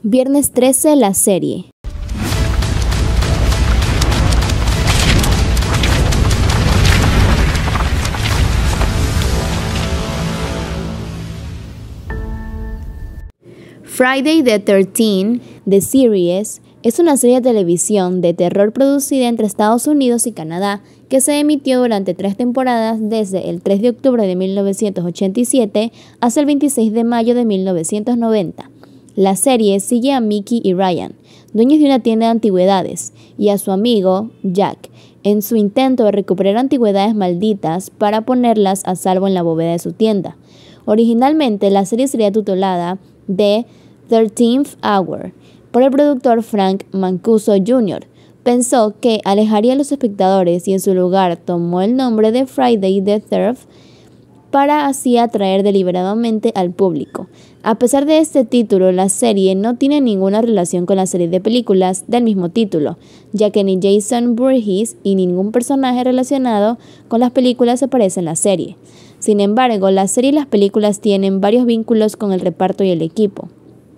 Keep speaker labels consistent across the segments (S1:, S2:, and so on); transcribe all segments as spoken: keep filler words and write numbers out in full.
S1: Viernes trece, la serie. Friday the thirteenth, The Series, es una serie de televisión de terror producida entre Estados Unidos y Canadá que se emitió durante tres temporadas desde el tres de octubre de mil novecientos ochenta y siete hasta el veintiséis de mayo de mil novecientos noventa. La serie sigue a Mickey y Ryan, dueños de una tienda de antigüedades, y a su amigo, Jack, en su intento de recuperar antigüedades malditas para ponerlas a salvo en la bóveda de su tienda. Originalmente, la serie sería titulada The thirteenth Hour por el productor Frank Mancuso junior Pensó que alejaría a los espectadores y en su lugar tomó el nombre de Friday the thirteenth para así atraer deliberadamente al público. A pesar de este título, la serie no tiene ninguna relación con la serie de películas del mismo título, ya que ni Jason Voorhees y ningún personaje relacionado con las películas aparece en la serie. Sin embargo, la serie y las películas tienen varios vínculos con el reparto y el equipo.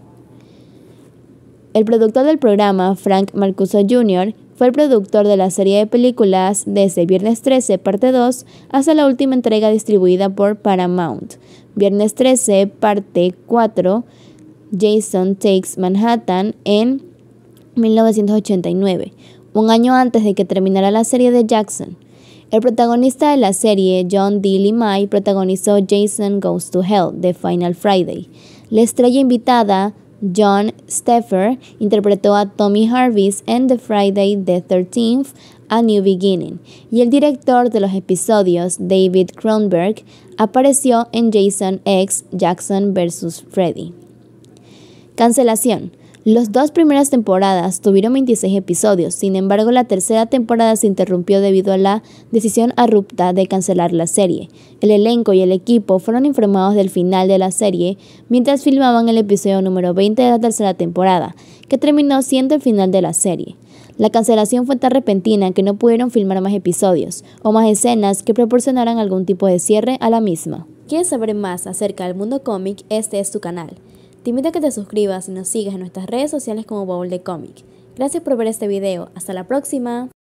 S1: El productor del programa, Frank Mancuso junior, fue el productor de la serie de películas desde Viernes trece, parte dos, hasta la última entrega distribuida por Paramount, Viernes trece, parte cuatro, Jason Takes Manhattan, en mil novecientos ochenta y nueve, un año antes de que terminara la serie de Jackson. El protagonista de la serie, John D. Limay, protagonizó Jason Goes to Hell, The Final Friday. La estrella invitada, John Steffer, interpretó a Tommy Jarvis en The Friday the thirteenth, A New Beginning, y el director de los episodios, David Cronenberg, apareció en Jason X Jackson versus Freddy. Cancelación. Las dos primeras temporadas tuvieron veintiséis episodios, sin embargo la tercera temporada se interrumpió debido a la decisión abrupta de cancelar la serie. El elenco y el equipo fueron informados del final de la serie mientras filmaban el episodio número veinte de la tercera temporada, que terminó siendo el final de la serie. La cancelación fue tan repentina que no pudieron filmar más episodios o más escenas que proporcionaran algún tipo de cierre a la misma. ¿Quieres saber más acerca del mundo cómic? Este es tu canal. Te invito a que te suscribas y nos sigas en nuestras redes sociales como Baúl de Cómic. Gracias por ver este video. Hasta la próxima.